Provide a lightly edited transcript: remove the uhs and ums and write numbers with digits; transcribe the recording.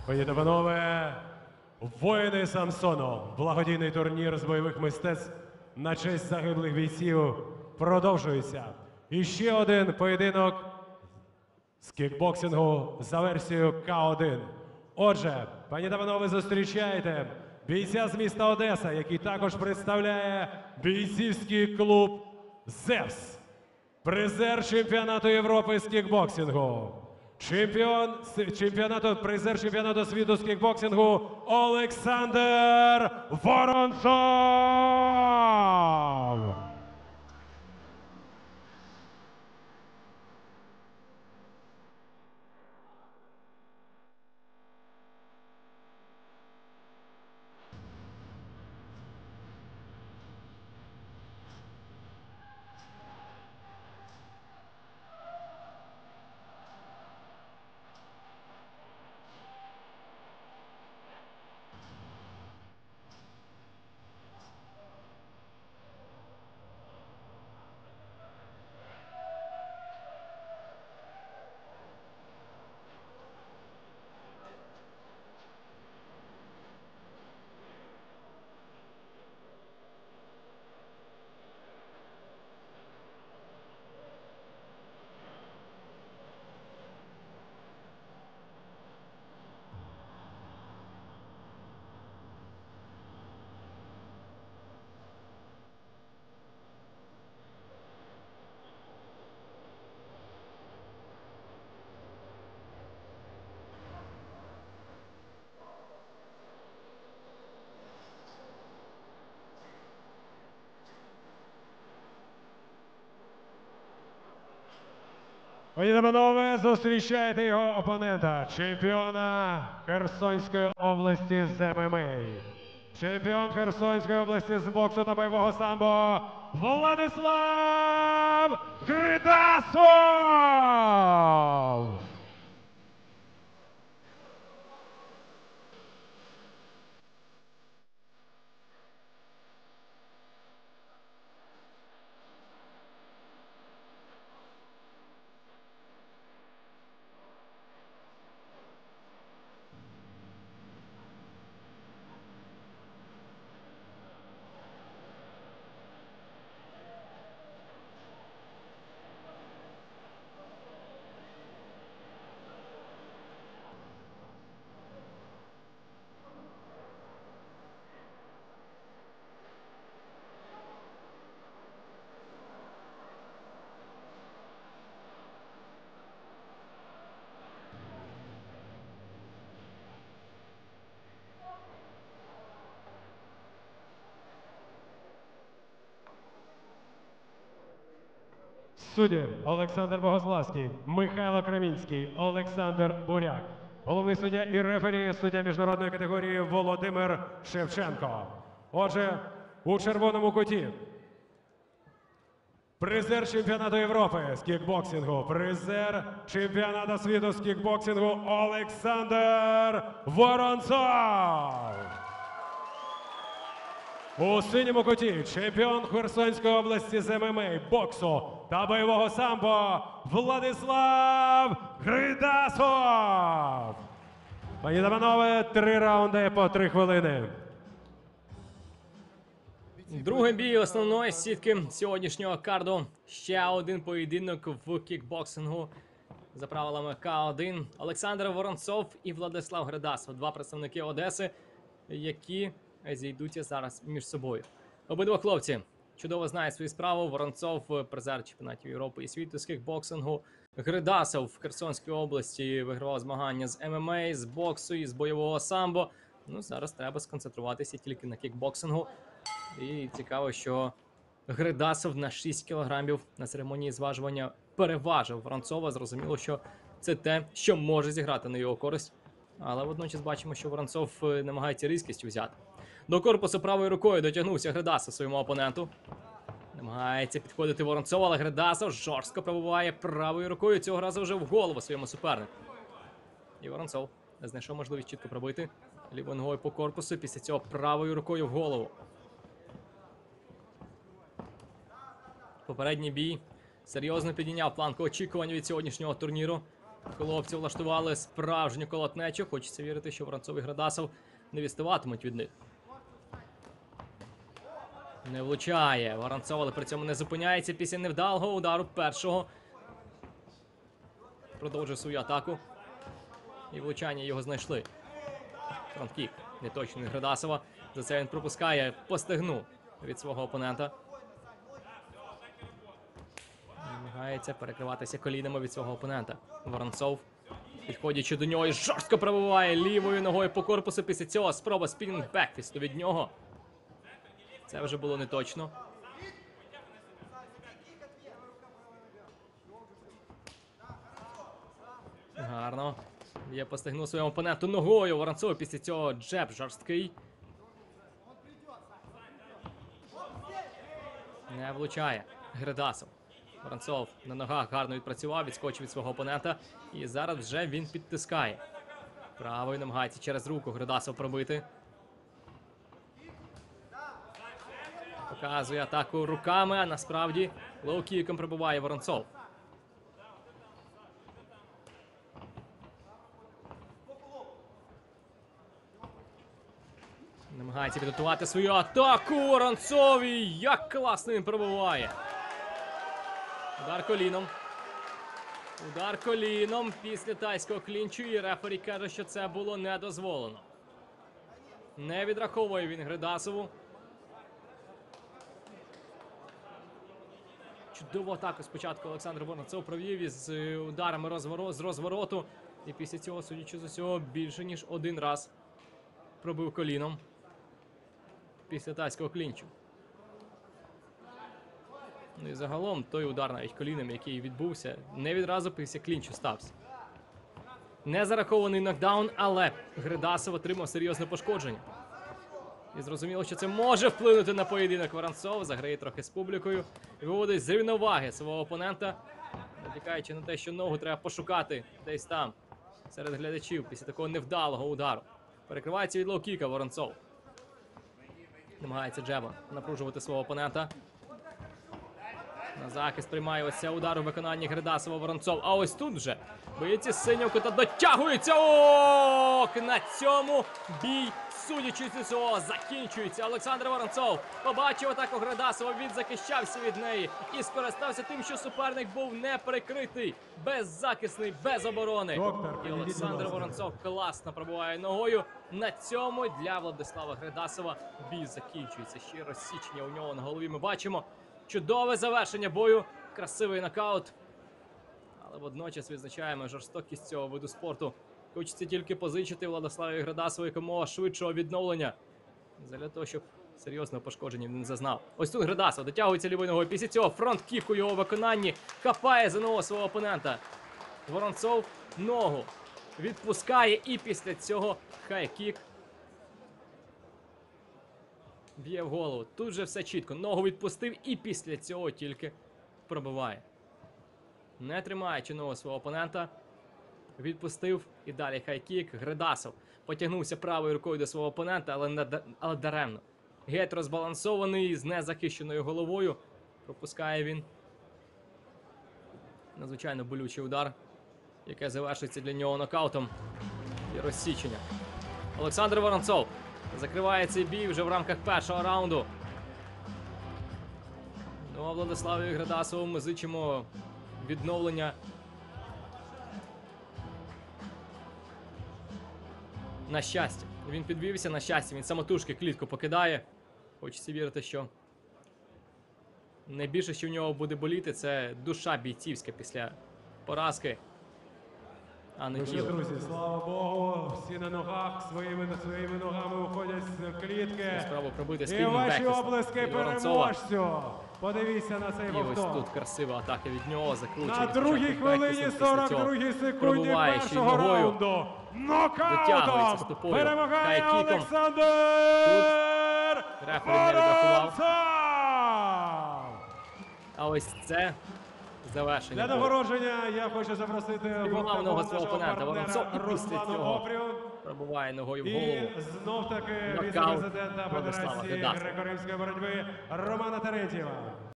Пані та панове, воїни Самсону, благодійний турнір з бойових мистецтв на честь загиблих бійців продовжується. І ще один поєдинок з кікбоксингу за версією К1. Отже, пані та панове, зустрічайте бійця з міста Одеса, який також представляє бійцівський клуб «Зевс». Призер чемпіонату Європи з кікбоксингу. Призер чемпіонату світу з кікбоксингу Олександр Воронцов. Пані та панове, зустрічайте його опонента, чемпіона Херсонської області з ММА. Чемпіон Херсонської області з боксу та бойового самбо Владислав Гридасов! Судді Олександр Богославський, Михайло Кремінський, Олександр Буряк. Головний суддя і рефері, суддя міжнародної категорії Володимир Шевченко. Отже, у червоному куті призер чемпіонату Європи з кікбоксингу, призер чемпіонату світу з кікбоксингу Олександр Воронцов. У синьому куті чемпіон Херсонської області з ММА, боксу та бойового самбо Владислав Гридасов. Пані та панове, 3 раунди по 3 хвилини. Другий бій основної сітки сьогоднішнього карду. Ще один поєдинок в кікбоксингу за правилами К1. Олександр Воронцов і Владислав Гридасов. Два представники Одеси, які зійдуться зараз між собою. Обидва хлопці чудово знають свою справу. Воронцов – призер чемпіонатів Європи і світу з кікбоксингу. Гридасов в Херсонській області вигравав змагання з ММА, з боксу і з бойового самбо. Ну, зараз треба сконцентруватися тільки на кікбоксингу. І цікаво, що Гридасов на 6 кілограмів на церемонії зважування переважив Воронцова. Зрозуміло, що це те, що може зіграти на його користь. Але водночас бачимо, що Воронцов намагається різкістю взяти. До корпусу правою рукою дотягнувся Гридасов своєму опоненту. Намагається підходити Воронцов, але Гридасов жорстко пробиває правою рукою. Цього разу вже в голову своєму супернику. І Воронцов знайшов можливість чітко пробити лівою ногою по корпусу, після цього правою рукою в голову. Попередній бій серйозно підійняв планку очікувань від сьогоднішнього турніру. Хлопці влаштували справжню колотнечу. Хочеться вірити, що Воронцов і Градасов не відставатимуть від них. Не влучає Воронцов, але при цьому не зупиняється після невдалого удару першого. Продовжує свою атаку. І влучання його знайшли. Фронткік неточний Градасова. За це він пропускає по стегну від свого опонента. Намагається перекриватися колінами від свого опонента. Воронцов, підходячи до нього, і жорстко пробиває лівою ногою по корпусу. Після цього спроба спінінг бекфісту від нього. Це вже було неточно. Гарно. Є по стегну своєму опоненту ногою. Воронцов після цього джеб жорсткий. Не влучає Градасов. Воронцов на ногах гарно відпрацював, відскочив від свого опонента. І зараз вже він підтискає. Правою намагається через руку Градасов пробити. Показує атаку руками, а насправді лоу-кіком пробиває Воронцов. Намагається підготувати свою атаку Воронцов, і як класно він пробиває. Удар коліном. Удар коліном після тайського клінчу, і рефері каже, що це було не дозволено. Не відраховує він Градасову. Чудову атаку спочатку Олександр Воронцов провів із ударами з розвороту. І після цього, судячи з усього, більше ніж один раз пробив коліном після тайського клінчу. Ну і загалом той удар навіть коліном, який відбувся, не відразу після клінчу стався. Не зарахований нокдаун, але Градасов отримав серйозне пошкодження. І зрозуміло, що це може вплинути на поєдинок. Воронцов заграє трохи з публікою і виводить з рівноваги свого опонента, натякаючи на те, що ногу треба пошукати десь там, серед глядачів, після такого невдалого удару. Перекривається від лоу-кіка Воронцов. Намагається джеба напружувати свого опонента. На захист приймає ось цей удар у виконанні Градасова Воронцов. А ось тут вже боєць синього кута дотягується. Ок! На цьому бій, судячи з цього, закінчується. Олександр Воронцов побачив атаку Градасова, він захищався від неї і скористався тим, що суперник був не прикритий, беззахисний, без оборони. І Олександр Воронцов класно пробиває ногою. На цьому для Владислава Градасова бій закінчується. Ще розсічення у нього на голові ми бачимо. Чудове завершення бою, красивий нокаут. Але водночас відзначаємо жорстокість цього виду спорту. Хочеться тільки позичити Владиславі Градасову якомога швидшого відновлення. Для того, щоб серйозного пошкодження він не зазнав. Ось тут Градасов дотягується лівою ногою. Після цього фронт-кік у його виконанні. Хапає за ногу свого опонента. Воронцов ногу відпускає і після цього хай-кік. Б'є в голову. Тут же все чітко. Ногу відпустив і після цього тільки пробиває. Не тримаючи ногу свого опонента. Відпустив і далі хай-кік. Градасов потягнувся правою рукою до свого опонента, але даремно. Геть розбалансований з незахищеною головою. Пропускає він надзвичайно болючий удар, яке завершиться для нього нокаутом і розсічення. Олександр Воронцов закриває цей бій вже в рамках першого раунду. Ну а Владиславу Градасову ми зичимо відновлення на щастя. Він підвівся на щастя, він самотужки клітку покидає. Хочеться вірити, що найбільше, що в нього буде боліти, це душа бійцівська після поразки, а не Ну що, тіло. друзі, слава Богу, всі на ногах, своїми ногами виходять з клітки. Спробу пробити І спільний ваші бекфіст облески від Воронцова. переможцю. Подивіться на цей І ось повтор. тут красива атака від нього, закручує. На другій спочатку хвилині бекфістом, після цього 42 секунді пробиває ще й першого ногою. раунду. Витягується Нокаутом стопою. перемагає Хай-кіком. Олександр Рефері не відрахував. Воронцов. А ось це завершення. Для бою. нагородження я хочу запросити Спіймав ногу свого нашого опонента Воронцов партнера і після Руслана цього Обрію. пробиває ногою в І голову. знов таки Нокаут віце-президента Владислава Федерації Градасова. греко-римської боротьби Романа Терентьєва.